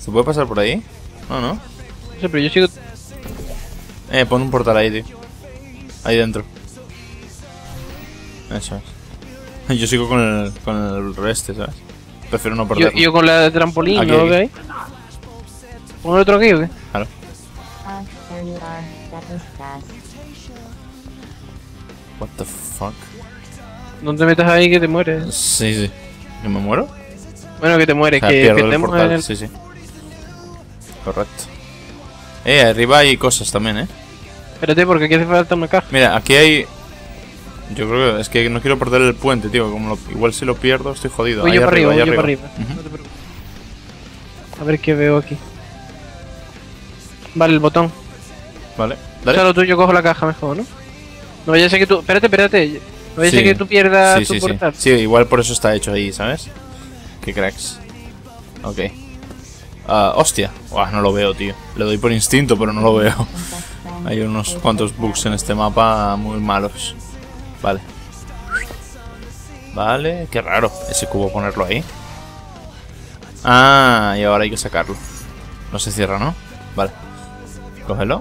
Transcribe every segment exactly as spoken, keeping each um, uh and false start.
¿Se puede pasar por ahí? No, no. No sé, pero yo sigo... Eh, pon un portal ahí, tío. Ahí dentro. Eso es. Yo sigo con el, con el reste, ¿sabes? Prefiero no Yo, perderlo. yo con la de trampolín, Aquí, ¿no lo aquí. veis? ¿Pongo otro aquí o qué? Claro. Ah, there you are. That was fast. What the fuck. No te metas ahí que te mueres. Sí, sí. ¿Que me muero? Bueno, que te mueres, O sea, que pierdo el perdemos portal. en el... Sí, sí. Correcto. Eh, arriba hay cosas también, eh. Espérate, porque aquí hace falta una caja. Mira, aquí hay... Yo creo que es que no quiero perder el puente, tío. Como lo- igual si lo pierdo estoy jodido. Voy Ahí yo para arriba, ahí voy yo para arriba. Ujú. No te preocupes. A ver qué veo aquí. Vale, el botón. Vale, O dale. sea, lo tuyo cojo la caja mejor, ¿no? No vaya a ser que tú... Espérate, espérate. No vaya a ser Sí. que tú pierdas Sí, tu sí, sí. portal. Sí, igual por eso está hecho ahí, ¿sabes? Qué cracks. Ok. Ah, hostia. Buah, no lo veo, tío. Le doy por instinto, pero no lo veo. Hay unos cuantos bugs en este mapa muy malos. Vale. Vale, qué raro ese cubo ponerlo ahí. Ah, y ahora hay que sacarlo. No se cierra, ¿no? Vale. Cógelo.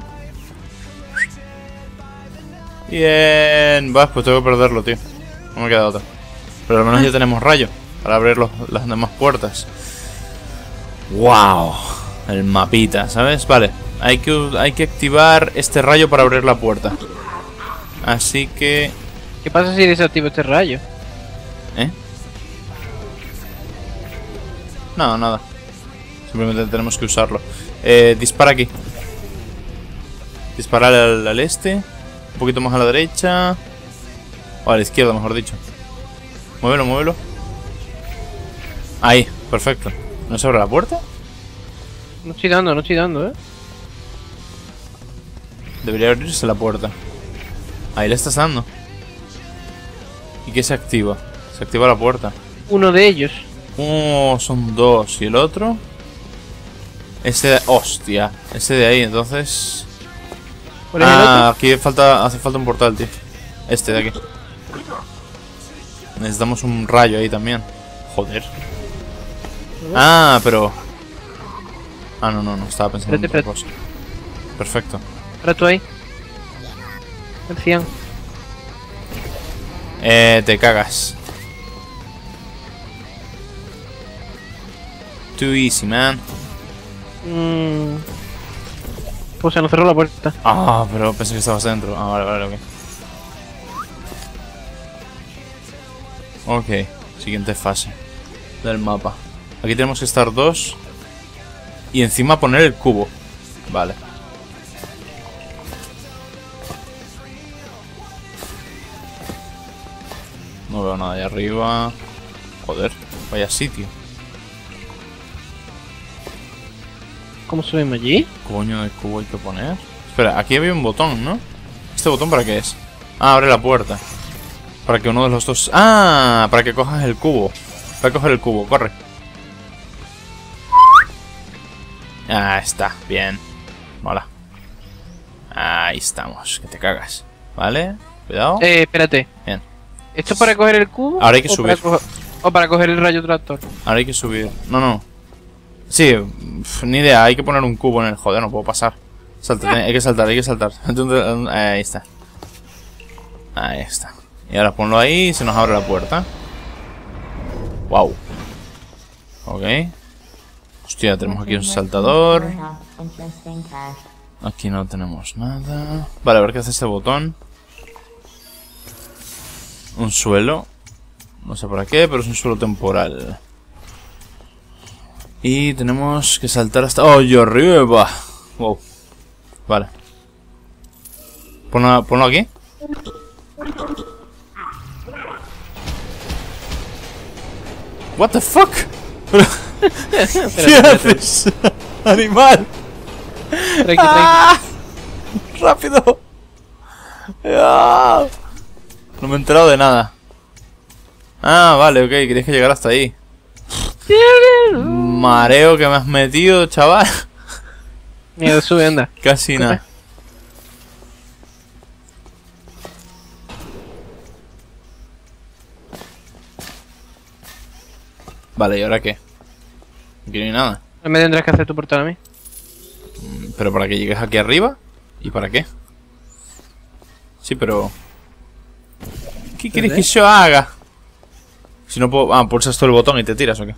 Bien. Va, pues tengo que perderlo, tío. No me queda otra. Pero al menos ya tenemos rayo para abrir los- las demás puertas. ¡Wow! El mapita, ¿sabes? Vale. Hay que, hay que activar este rayo para abrir la puerta. Así que... ¿Qué pasa si desactivo este rayo? ¿Eh? No, nada. Simplemente tenemos que usarlo. Eh, dispara aquí. Disparar al, al este. Un poquito más a la derecha. O a la izquierda, mejor dicho. Muévelo, muévelo. Ahí, perfecto. ¿No se abre la puerta? No estoy dando, no estoy dando, ¿eh? Debería abrirse la puerta. Ahí le estás dando. ¿Y qué se activa? Se activa la puerta. Uno de ellos. Oh, son dos. ¿Y el otro? Ese de... Hostia. Ese de ahí, entonces... ¿Cuál es el Ah, aquí falta, hace falta un portal, tío. Este de aquí. Necesitamos un rayo ahí también. Joder. Ah, pero... Ah, no, no, no. Estaba pensando en Espérate, otra cosa. Perfecto. otro? Ahora tú ahí. El cien. Eh, te cagas. Too easy, man. Mm. Pues se nos cerró la puerta. Ah, pero pensé que estabas dentro. Ah, vale, vale, ok. Ok, siguiente fase del mapa. Aquí tenemos que estar dos. Y encima poner el cubo. Vale. No veo nada ahí arriba. Joder, vaya sitio. ¿Cómo subimos allí? Coño de cubo hay que poner. Espera, aquí había un botón, ¿no? ¿Este botón para qué es? Ah, abre la puerta. Para que uno de los dos... Ah, para que cojas el cubo. Para coger el cubo, corre. Ah, está, bien. Mola. Ahí estamos, que te cagas. ¿Vale? Cuidado. Eh, espérate. Bien. ¿Esto es para coger el cubo? Ahora hay que o subir. Para coger- o para coger el rayo tractor. Ahora hay que subir. No, no. Sí, pf, ni idea. Hay que poner un cubo en el... Joder, no puedo pasar. Salta, hay que saltar, hay que saltar. Ahí está. Ahí está. Y ahora ponlo ahí y se nos abre la puerta. Wow. Ok. Hostia, tenemos aquí un saltador. Interesting fact. Aquí no tenemos nada. Vale, a ver qué hace este botón. Un suelo. No sé para qué, pero es un suelo temporal. Y tenemos que saltar hasta... ¡Oh, yo arriba! Wow. Vale. Ponlo, ponlo aquí. What the fuck? ¿Qué haces? Animal. Tranqui, tranqui. ¡Ah! ¡Rápido! ¡Ah! No me he enterado de nada. Ah, vale, ok, querías que llegara hasta ahí. Mareo que me has metido, chaval. Mira, sube, anda. Casi nada. Vale, ¿y ahora qué? Aquí no hay nada. Me tendrás que hacer tu portal a mí. Pero para que llegues aquí arriba. ¿Y para qué? Sí, pero... ¿Qué quieres que yo haga? Si no puedo... Ah, pulsas tú el botón y te tiras, ¿o qué?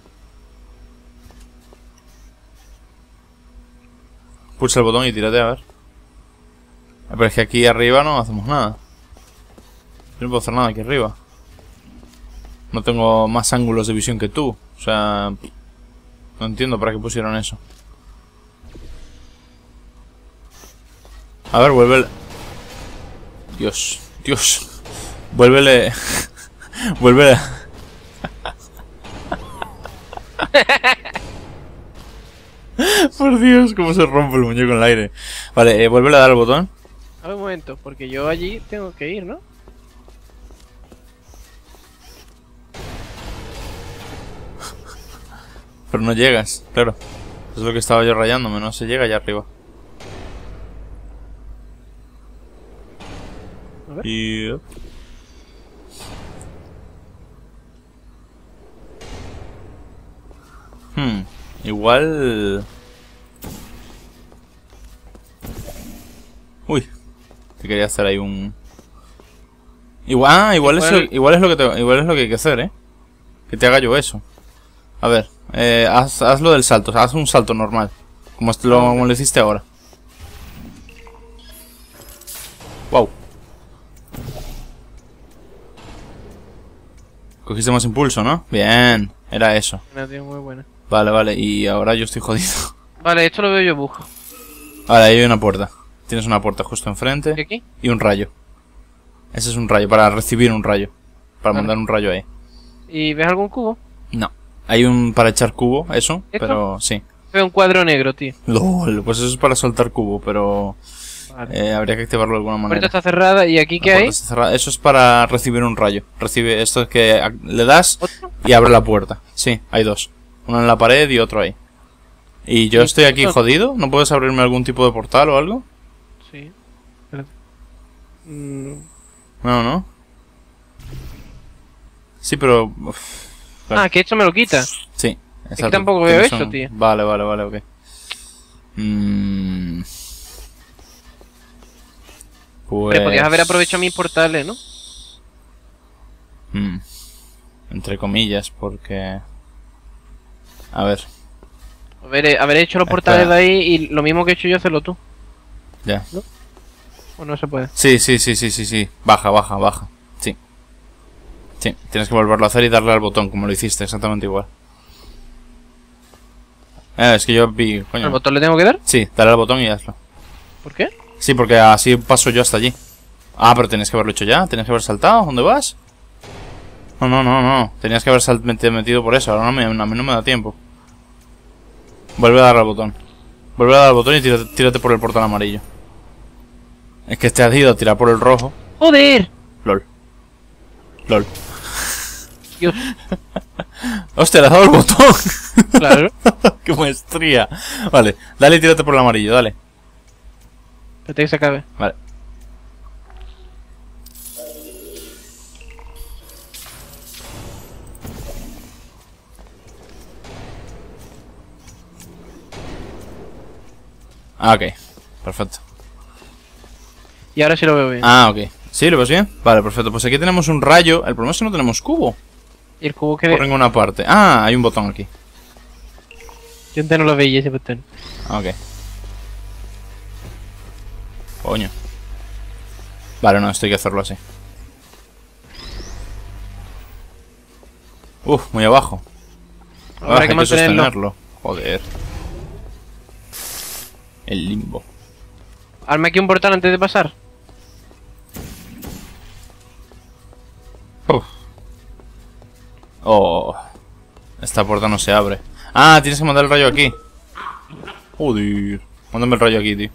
Pulsa el botón y tírate, a ver. Pero es que aquí arriba no hacemos nada. Yo no puedo hacer nada aquí arriba. No tengo más ángulos de visión que tú. O sea... No entiendo para qué pusieron eso. A ver, vuelve. Dios, Dios. Vuélvele. Vuélvele. Por Dios, cómo se rompe el muñeco en el aire. Vale, eh, vuélvele a dar el botón. A ver, un momento, porque yo allí tengo que ir, ¿no? Pero no llegas, claro. Es lo que estaba yo rayándome, no se llega allá arriba. A ver. Y... Hmm, igual... Uy, que quería hacer ahí un... Igual, ah, igual, Igual- Eso, igual es lo que te- igual es lo que hay que hacer, ¿eh? Que te haga yo eso. A ver, eh, haz, haz lo del salto, o sea, haz un salto normal. Como, est- lo, como lo hiciste ahora. Wow. Cogiste más impulso, ¿no? Bien, era eso. Una tío muy buena. Vale, vale, y ahora yo estoy jodido. Vale, esto lo veo yo bug. Vale, ahí hay una puerta. Tienes una puerta justo ¿Y enfrente. aquí? Y un rayo. Ese es un rayo, para recibir un rayo. Para Vale. mandar un rayo ahí. ¿Y ves algún cubo? No. Hay un para echar cubo, eso, ¿Esto? pero sí. Veo un cuadro negro, tío. LOL, pues eso es para soltar cubo, pero Vale. eh, habría que activarlo de alguna La puerta manera. está cerrada y aquí La qué puerta hay. está cerrada. Eso es para recibir un rayo. Recibe esto es que a- le das ¿Otro? y abre la puerta. Sí, hay dos. Uno en la pared y otro ahí. Y yo ¿Y estoy aquí esto? jodido. ¿No puedes abrirme algún tipo de portal o algo? Sí. Espérate. Mm, No, no. Sí, pero... uf, claro. Ah, que esto me lo quita. Sí, exacto. tampoco veo Tienes eso, un- tío. Vale, vale, vale, ok. Mm. Pues... Pero podías haber aprovechado mis portales, ¿no? Mm. Entre comillas, porque... A ver, Haber, eh, haber hecho los portales Espera. de ahí y lo mismo que he hecho yo, hacerlo tú. ya. O no se puede. Sí, sí, sí, sí, sí, sí. Baja, baja, baja. Sí. Sí, tienes que volverlo a hacer y darle al botón, como lo hiciste, exactamente igual. Eh, es que yo vi... ¿El Coño. botón le tengo que dar? Sí, dale al botón y hazlo. ¿Por qué? Sí, porque así paso yo hasta allí. Ah, pero tenías que haberlo hecho ya. Tenías que haber saltado. ¿Dónde vas? No, no, no, no. Tenías que haber sal- meti- metido por eso. Ahora no me, a mí no me da tiempo. Vuelve a dar al botón. Vuelve a dar al botón y tírate, tírate por el portal amarillo. Es que te has ido a tirar por el rojo. ¡Joder! LOL. LOL. Dios, Hostia, le has dado el botón. claro. ¡Qué maestría! Vale, dale y tírate por el amarillo, dale. Espérate que se acabe. Vale. Ah, ok. Perfecto. Y ahora sí lo veo bien. Ah, ok. ¿Sí? ¿Lo ves bien? Vale, perfecto. Pues aquí tenemos un rayo. El problema es que no tenemos cubo Y el cubo que por ve. ninguna parte. Ah, hay un botón aquí. Yo antes no lo veía ese botón. Ah, ok. Coño. Vale, no, esto hay que hacerlo así. Uf, muy abajo. Habrá Ah, que hay que mantenerlo. sostenerlo. Joder. El limbo. Arma aquí un portal antes de pasar. Uf. Oh. Esta puerta no se abre. Ah, tienes que mandar el rayo aquí. Joder. Mándame el rayo aquí, tío.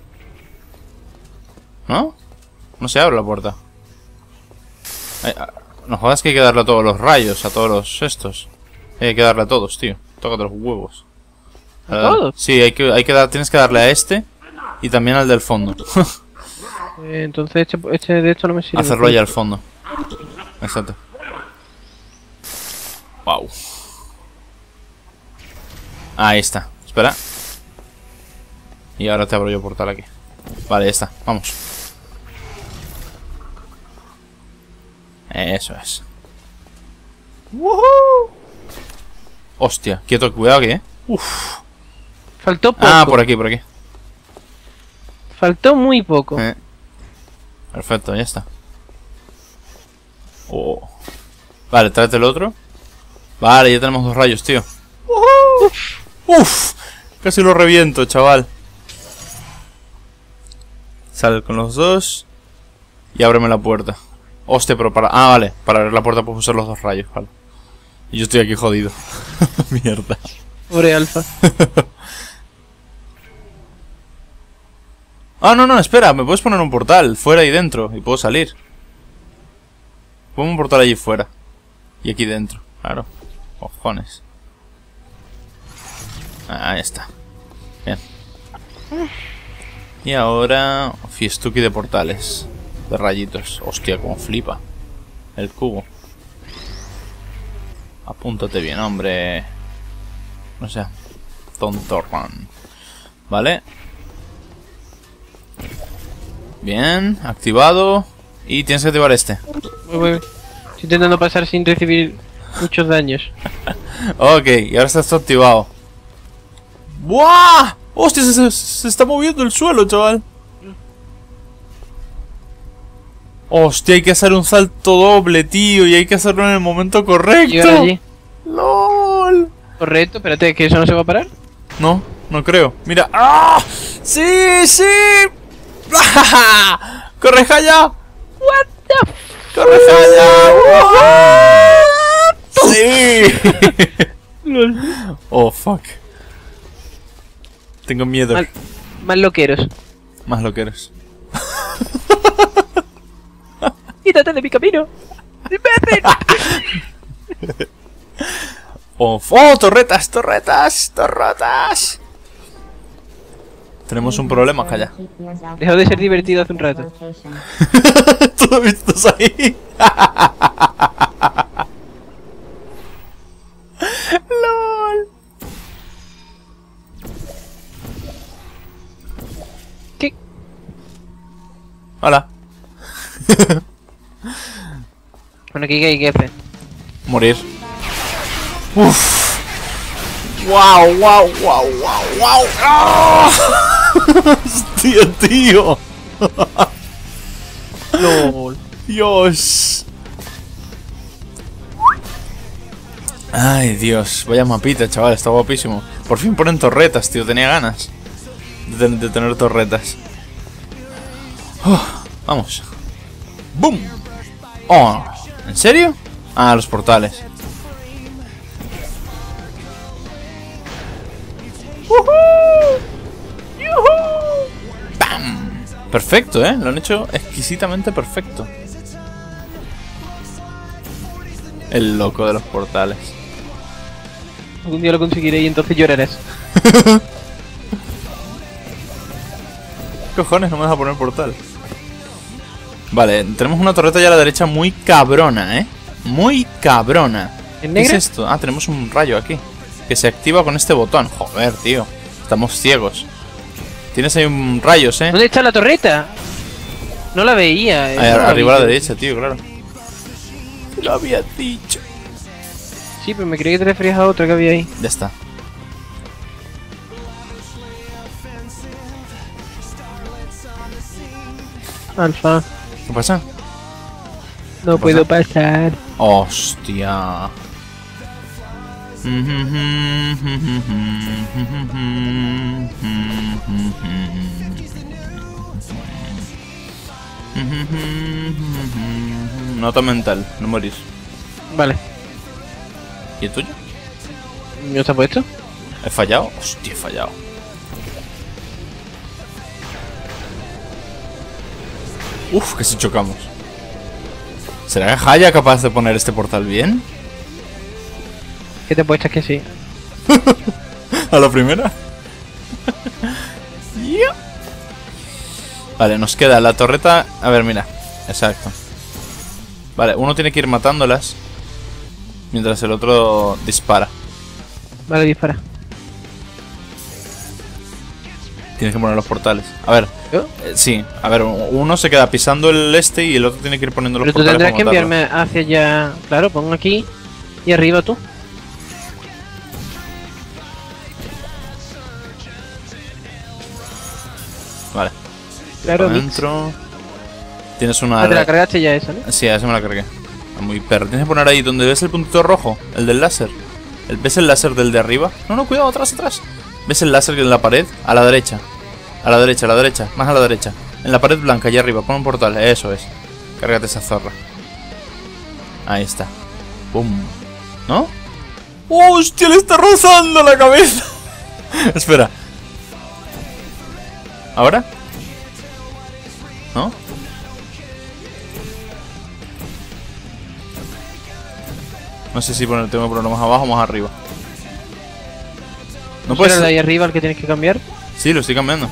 ¿No? No se abre la puerta. Ay, ah, no jodas que hay que darle a todos los rayos, a todos los estos. Hay que darle a todos, tío. Tócate los huevos. ¿A Ah, todos? Sí, hay que, hay que dar, tienes que darle a este y también al del fondo. Eh, entonces este, este de esto no me sirve. Hacerlo ahí al fondo. Exacto. Wow. Ahí está. Espera. Y ahora te abro yo portal aquí. Vale, ya está. Vamos. Eso es. ¡Woohoo! Hostia, quieto, cuidado aquí, eh. Uf. Faltó poco. Ah, por aquí, por aquí. Faltó muy poco. Eh. Perfecto, ya está. Oh. Vale, tráete el otro. Vale, ya tenemos dos rayos, tío. Uf. Uf. Casi lo reviento, chaval. Sal con los dos. Y ábreme la puerta. Hostia, pero para... Ah, vale. Para abrir la puerta puedo usar los dos rayos, vale. Y yo estoy aquí jodido. Mierda. Pobre Alfa. Ah, no, no, espera. Me puedes poner un portal fuera y dentro. Y puedo salir. Pongo un portal allí fuera. Y aquí dentro. Claro. Cojones. Ahí está. Bien. Y ahora... Fiestuki de portales. De rayitos. Hostia, como flipa. El cubo. Apúntate bien, hombre. No sé. Tontorran. Vale. Bien, activado. Y tienes que activar este. Muy bien. Estoy intentando pasar sin recibir muchos daños. Ok, y ahora está esto activado. ¡Buah! ¡Hostia! Se, se, se está moviendo el suelo, chaval. Hostia, hay que hacer un salto doble, tío. Y hay que hacerlo en el momento correcto. Y ahora allí. ¡Lol! Correcto, espérate, que eso no se va a parar. No, no creo. Mira. ¡Ah! ¡Sí, sí! ¡Corre, Jaya! What the f... ¡Corre, Jaya! ¡Sí! Oh, fuck. Tengo miedo. Mal, mal loqueros. Más lo que eres. Quítate de mi camino. ¡Imbécil! Oh, oh, torretas, torretas, torretas. Tenemos un problema, Jaya. Dejó de ser divertido hace un rato. ¿Todos vistos ahí? LOL. ¿Qué? Hola. Bueno, ¿qué hay que hacer? Morir. Uff. Wow, wow, wow, wow, wow. ¡Ah! Hostia, tío. LOL. Dios. Ay, Dios. Vaya mapita, chaval. Está guapísimo. Por fin ponen torretas, tío. Tenía ganas de, ten de tener torretas. Uh, vamos. ¡Boom! Oh, ¿en serio? Ah, los portales. ¡Woohoo! ¡Yuhu! ¡Bam! Perfecto, ¿eh? Lo han hecho exquisitamente perfecto. El loco de los portales. Algún día lo conseguiré y entonces llorarás. ¿Qué cojones? No me vas a poner portal. Vale, tenemos una torreta ya a la derecha muy cabrona, ¿eh? Muy cabrona. ¿En ¿Qué negra? es esto? Ah, tenemos un rayo aquí que se activa con este botón. Joder, tío. Estamos ciegos. Tienes ahí un rayos, ¿eh? ¿Dónde está la torreta? No la veía. eh, Ahí, no la arriba a la vi. derecha, tío, claro. Te lo había dicho. Sí, pero me creí que te referías a otra que había ahí. Ya está. Alfa. ¿Qué pasa? No puedo pasar. Hostia. Nota mental, no morir. Vale. ¿Y el tuyo? ¿No está puesto? ¿He fallado? Hostia, he fallado. Uf, que si chocamos. ¿Será Jaya capaz de poner este portal bien? ¿Qué te apuestas que sí? ¿A la primera? Yeah. Vale, nos queda la torreta. A ver, mira. Exacto. Vale, uno tiene que ir matándolas mientras el otro dispara. Vale, dispara. Tienes que poner los portales. A ver, ¿Yo? eh, sí. A ver, uno se queda pisando el este y el otro tiene que ir poniendo los Pero tú portales. tendrás que para matarlo. enviarme hacia allá. Claro, pongo aquí y arriba tú. Vale. Claro, Por Mix. dentro. Tienes una. Ah, te la cargaste ya esa, ¿no? Sí, a esa me la cargué. Muy perro. Tienes que poner ahí donde ves el puntito rojo, el del láser. El- ¿Ves el láser del de arriba? No, no, cuidado, atrás, atrás. ¿Ves el láser en la pared? A la derecha. A la derecha, a la derecha. Más a la derecha. En la pared blanca, allá arriba. Pon un portal. Eso es. Cárgate esa zorra. Ahí está. ¡Pum! ¿No? ¡Oh, hostia! Le está rozando la cabeza. Espera. ¿Ahora? ¿No? No sé si poner, tengo que ponerlo más abajo o más arriba. No ¿No puedes. el de ahí arriba el que tienes que cambiar? Sí, lo estoy cambiando.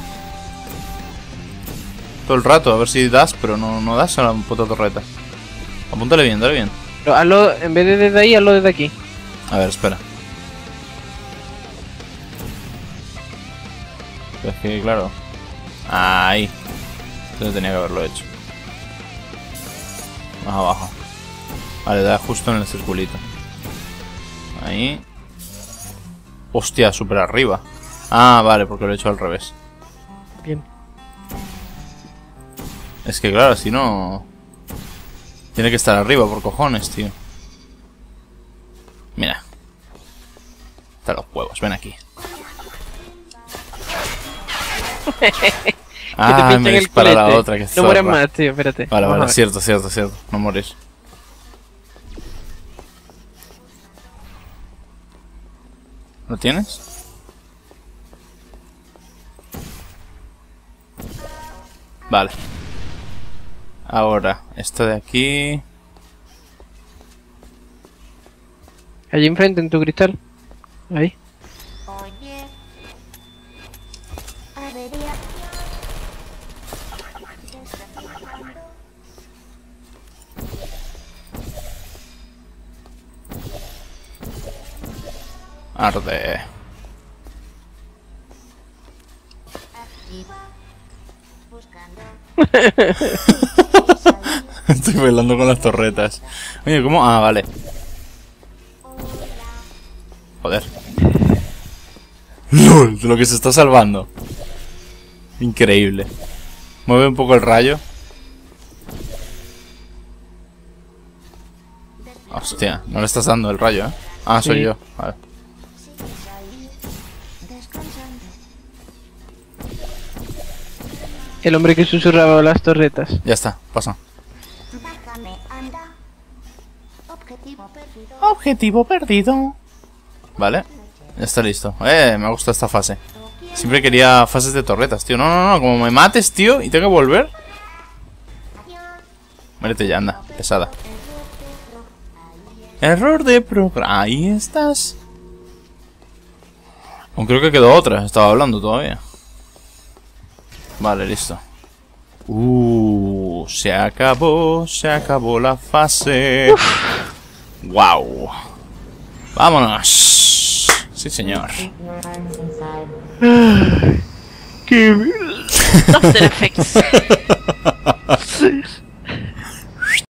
Todo el rato, a ver si das, pero no, no das a la puta torreta. Apúntale bien, dale bien. Pero hazlo, en vez de desde ahí, hazlo desde aquí. A ver, espera. Es que, claro. Ahí. Entonces tenía que haberlo hecho. Más abajo. Vale, da justo en el circulito. Ahí. Hostia, súper arriba. Ah, vale, porque lo he hecho al revés. Bien. Es que claro, si no... Tiene que estar arriba, por cojones, tío. Mira. Está los huevos, ven aquí. Ah, pinchan me el dispara la culete. otra, que No mueras zorra. más, tío, espérate. Vale, Vamos a vale, ver. cierto, cierto, cierto. No morís. ¿Lo tienes? Vale. Ahora, esto de aquí... Allí enfrente, en tu cristal. Ahí. Oye. Avería. Arde. Activa. Buscando. Estoy bailando con las torretas. Oye, ¿cómo? Ah, vale. Joder. LOL, de lo que se está salvando. Increíble. Mueve un poco el rayo. Hostia, no le estás dando el rayo, ¿eh? Ah, soy Sí. yo. Vale. El hombre que susurraba las torretas. Ya está, pasa. Bájame, anda. Objetivo perdido. Objetivo perdido. Vale, ya está listo. Eh, me gusta esta fase. Siempre quería fases de torretas, tío. No, no, no, como me mates, tío, y tengo que volver. Muérete ya, anda, pesada. Error de programa. Ahí estás. Aún creo que quedó otra, estaba hablando todavía. Vale, listo. Uh, se acabó, se acabó la fase. Wow. Vámonos. Sí, señor. Keep your arms inside. ¡Qué After Effects!